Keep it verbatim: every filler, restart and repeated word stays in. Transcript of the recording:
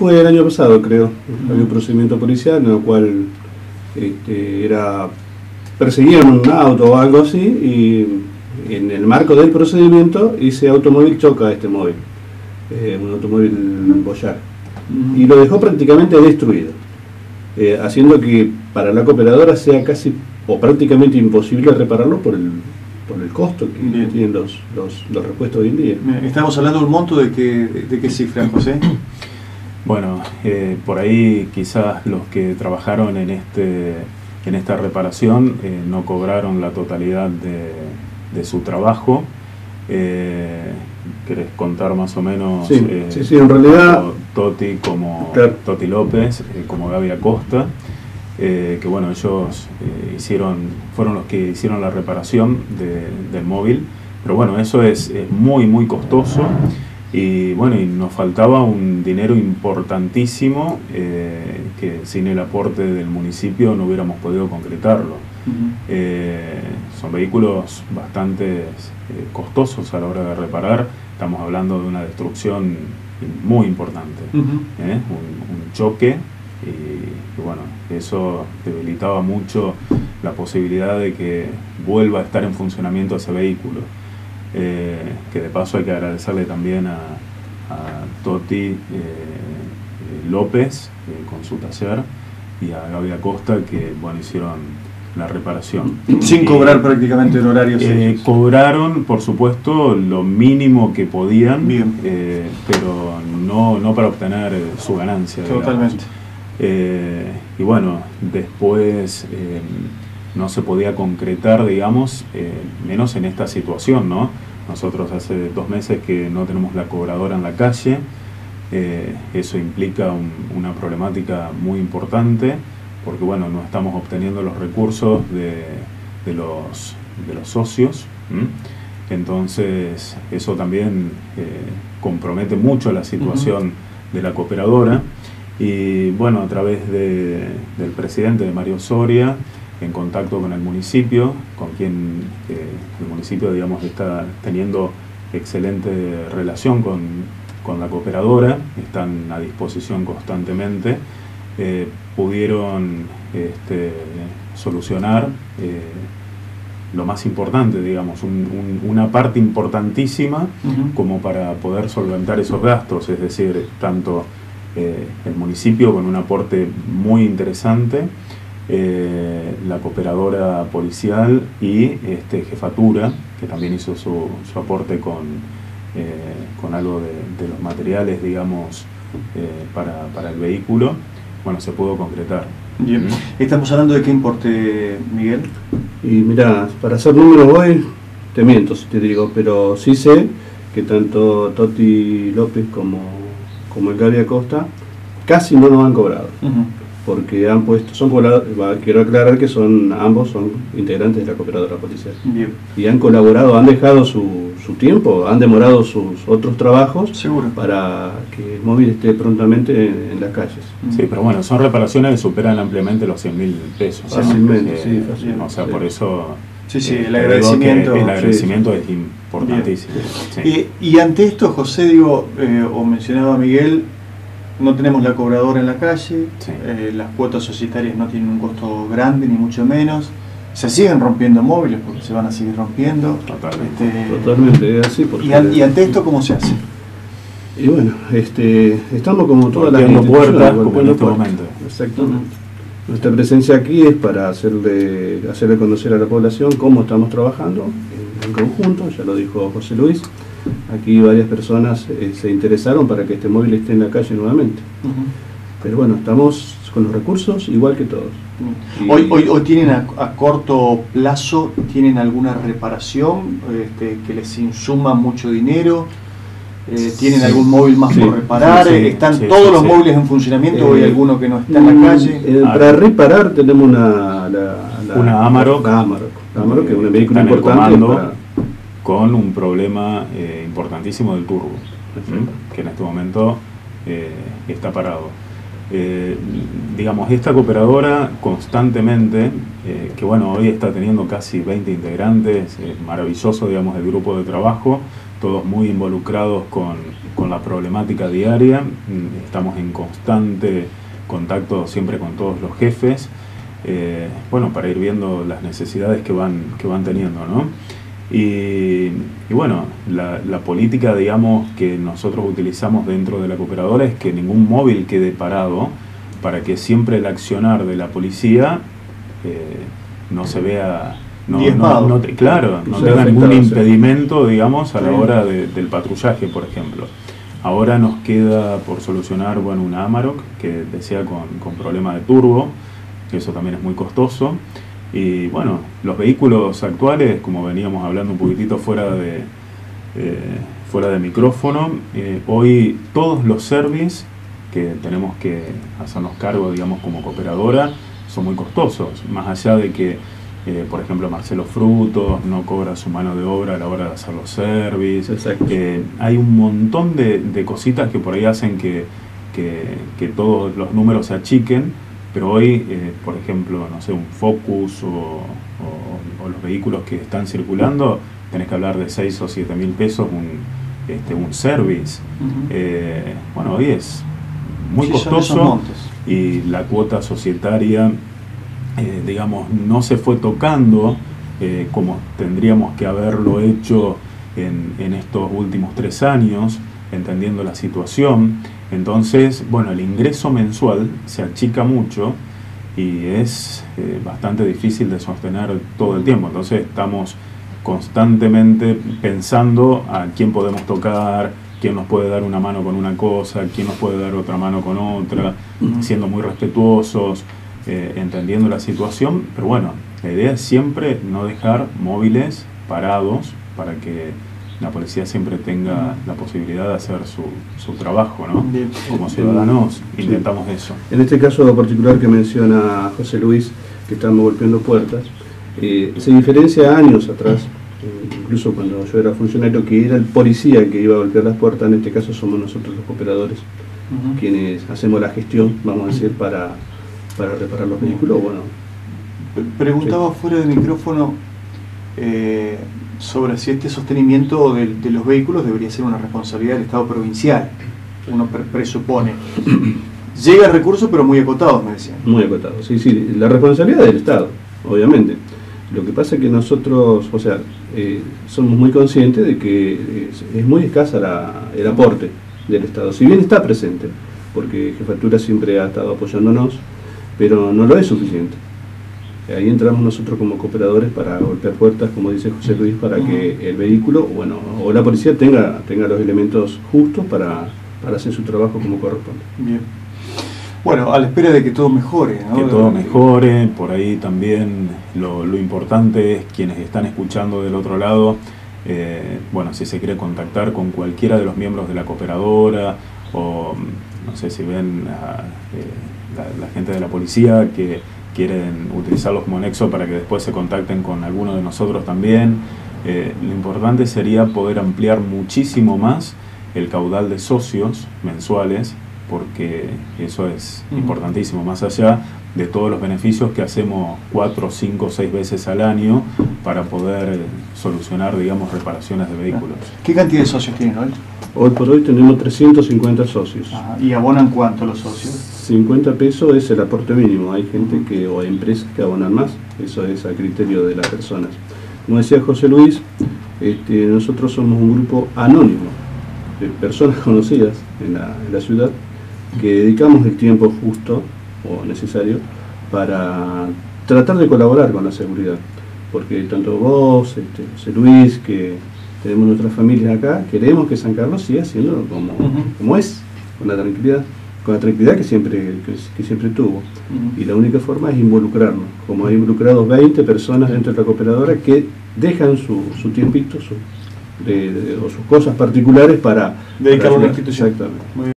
fue el año pasado, creo. Uh-huh. Había un procedimiento policial en el cual este, era perseguían un auto o algo así, y en el marco del procedimiento ese automóvil choca a este móvil, eh, un automóvil Boyar, uh-huh. y lo dejó prácticamente destruido, eh, haciendo que para la cooperadora sea casi o prácticamente imposible repararlo por el por el costo que Bien. tienen los, los, los repuestos hoy en día. Estamos hablando de un monto de qué, de qué cifra, José. Bueno, eh, por ahí quizás los que trabajaron en este en esta reparación eh, no cobraron la totalidad de, de su trabajo. Eh, ¿Querés contar más o menos? Sí, eh, sí, sí, en realidad Toti como claro. Toti López, eh, como Gaby Acosta, eh, que bueno, ellos eh, hicieron, fueron los que hicieron la reparación de, del móvil, pero bueno, eso es, es muy muy costoso. Y bueno, y nos faltaba un dinero importantísimo eh, que sin el aporte del municipio no hubiéramos podido concretarlo. Uh-huh. eh, son vehículos bastante eh, costosos a la hora de reparar. Estamos hablando de una destrucción muy importante, uh-huh. ¿eh? un, un choque, y, y bueno, eso debilitaba mucho la posibilidad de que vuelva a estar en funcionamiento ese vehículo. Eh, que de paso hay que agradecerle también a, a Toti eh, eh, López eh, con su taller, y a Gaby Acosta, que bueno, hicieron la reparación. Sin cobrar prácticamente en horarios. Eh, cobraron, por supuesto, lo mínimo que podían, eh, pero no, no para obtener eh, su ganancia. Totalmente. Eh, y bueno, después eh, no se podía concretar, digamos, eh, menos en esta situación, ¿no? Nosotros hace dos meses que no tenemos la cobradora en la calle, eh, eso implica un, una problemática muy importante, porque bueno, no estamos obteniendo los recursos de, de, los, de los socios, ¿m? Entonces eso también eh, compromete mucho la situación uh-huh. de la cooperadora, y bueno, a través de, del presidente de Mario Soria, en contacto con el municipio, con quien eh, el municipio, digamos, está teniendo excelente relación con, con la cooperadora, están a disposición constantemente, eh, pudieron este, solucionar eh, lo más importante, digamos, un, un, una parte importantísima uh-huh. como para poder solventar esos gastos, es decir, tanto eh, el municipio con un aporte muy interesante, Eh, la cooperadora policial y este, jefatura, que también hizo su, su aporte con, eh, con algo de, de los materiales, digamos, eh, para, para el vehículo, bueno, se pudo concretar. Bien. ¿Mm? ¿Estamos hablando de qué importe, Miguel? Y mira, para hacer números hoy, te miento si te digo, pero sí sé que tanto Toti López como, como el Gaby Acosta casi no nos han cobrado. Uh-huh. Porque han puesto, son quiero aclarar que son ambos son integrantes de la cooperadora policial. Bien. Y han colaborado, han dejado su, su tiempo, han demorado sus otros trabajos. Seguro. Para que el móvil esté prontamente en, en las calles. Sí, pero bueno, son reparaciones que superan ampliamente los cien mil pesos. Fácilmente, eh, sí, fácilmente. O sea, sí. por eso... Sí, sí, eh, el agradecimiento. El agradecimiento sí, es importantísimo. Sí. Y, y ante esto, José, digo, eh, o mencionaba Miguel, no tenemos la cobradora en la calle, sí. eh, las cuotas societarias no tienen un costo grande, ni mucho menos. Se siguen rompiendo móviles porque se van a seguir rompiendo. Totalmente, este, Totalmente es así. Porque y, an, ¿Y ante esto cómo se hace? Y bueno, este, estamos como todas las puertas, como en este momento. Exactamente. Uh-huh. Nuestra presencia aquí es para hacerle, hacerle conocer a la población cómo estamos trabajando en, en conjunto, ya lo dijo José Luis. Aquí varias personas eh, se interesaron para que este móvil esté en la calle nuevamente. Uh-huh. Pero bueno, estamos con los recursos igual que todos. Uh-huh. Hoy, hoy, hoy tienen a, a corto plazo, ¿tienen alguna reparación este, que les insuma mucho dinero? Eh, ¿Tienen sí. algún móvil más sí. por reparar? Sí, sí, ¿Están sí, todos sí, los sí. móviles en funcionamiento eh, o hay alguno que no está en la calle? Eh, para reparar tenemos una... La, la, una Amarok. La Amarok, la Amarok, que es un vehículo importante para... con un problema eh, importantísimo del turbo, ¿sí? que en este momento eh, está parado. Eh, digamos, esta cooperadora constantemente, eh, que bueno, hoy está teniendo casi veinte integrantes, es maravilloso, digamos, el grupo de trabajo, todos muy involucrados con, con la problemática diaria, estamos en constante contacto siempre con todos los jefes, eh, bueno, para ir viendo las necesidades que van, que van teniendo, ¿no? Y, y bueno, la, la política, digamos, que nosotros utilizamos dentro de la cooperadora es que ningún móvil quede parado para que siempre el accionar de la policía eh, no se vea, no, no, no te, claro, no tenga ningún impedimento, digamos, a la hora de, del patrullaje, por ejemplo. Ahora nos queda por solucionar, bueno, una Amarok que decía con, con problema de turbo, que eso también es muy costoso. Y bueno, los vehículos actuales, como veníamos hablando un poquitito fuera de, eh, fuera de micrófono, eh, hoy todos los servicios que tenemos que hacernos cargo, digamos, como cooperadora, son muy costosos. Más allá de que, eh, por ejemplo, Marcelo Frutos no cobra su mano de obra a la hora de hacer los servicios. Eh, hay un montón de, de cositas que por ahí hacen que, que, que todos los números se achiquen. Pero hoy, eh, por ejemplo, no sé, un Focus o, o, o los vehículos que están circulando, tenés que hablar de seis o siete mil pesos un, este, un service. Uh-huh. eh, bueno, hoy es muy sí, costoso y la cuota societaria, eh, digamos, no se fue tocando eh, como tendríamos que haberlo hecho en, en estos últimos tres años, entendiendo la situación. Entonces, bueno, el ingreso mensual se achica mucho y es eh, bastante difícil de sostener todo el tiempo. Entonces estamos constantemente pensando a quién podemos tocar, quién nos puede dar una mano con una cosa, quién nos puede dar otra mano con otra, uh-huh. siendo muy respetuosos, eh, entendiendo la situación. Pero bueno, la idea es siempre no dejar móviles parados para que la policía siempre tenga la posibilidad de hacer su, su trabajo, ¿no? Bien. Como ciudadanos sí. intentamos eso. En este caso particular que menciona José Luis, que estamos golpeando puertas, eh, se diferencia años atrás, eh, incluso cuando yo era funcionario, que era el policía que iba a golpear las puertas. En este caso somos nosotros los cooperadores, uh-huh. quienes hacemos la gestión, vamos a decir, para, para reparar los vehículos. Bueno, preguntaba sí. fuera de micrófono eh, sobre si este sostenimiento de, de los vehículos debería ser una responsabilidad del Estado provincial. Uno pre presupone. Llega el recurso, pero muy acotado, me decían. Muy acotado, sí, sí. La responsabilidad del Estado, obviamente. Lo que pasa es que nosotros, o sea, eh, somos muy conscientes de que es, es muy escasa la, el aporte del Estado. Si bien está presente, porque Jefatura siempre ha estado apoyándonos, pero no lo es suficiente. Ahí entramos nosotros como cooperadores para golpear puertas, como dice José Luis, para que el vehículo, bueno, o la policía tenga, tenga los elementos justos para, para hacer su trabajo como corresponde. Bien. Bueno, a la espera de que todo mejore, ¿no? Que todo mejore, por ahí también lo, lo importante es quienes están escuchando del otro lado, eh, bueno, si se quiere contactar con cualquiera de los miembros de la cooperadora, o no sé si ven a, eh, la, la gente de la policía que quieren utilizarlos como nexo para que después se contacten con alguno de nosotros también. Eh, lo importante sería poder ampliar muchísimo más el caudal de socios mensuales, porque eso es uh-huh. importantísimo, más allá de todos los beneficios que hacemos cuatro, cinco, seis veces al año para poder solucionar, digamos, reparaciones de vehículos. ¿Qué cantidad de socios tienen hoy? Hoy por hoy tenemos trescientos cincuenta socios. Ajá. ¿Y abonan cuánto los socios? cincuenta pesos es el aporte mínimo. Hay gente que, o empresas que abonan más, eso es a criterio de las personas. Como decía José Luis, este, nosotros somos un grupo anónimo de personas conocidas en la, en la ciudad que dedicamos el tiempo justo o necesario para tratar de colaborar con la seguridad, porque tanto vos, este, José Luis, que tenemos nuestras familias acá, queremos que San Carlos siga siendo como, uh-huh. como es, con la tranquilidad, con la tranquilidad que siempre, que, que siempre tuvo. Uh-huh. Y la única forma es involucrarnos, como hay involucrados veinte personas dentro de la cooperadora que dejan su, su tiempito su, de, de, o sus cosas particulares para dedicarlo a la institución. Exactamente.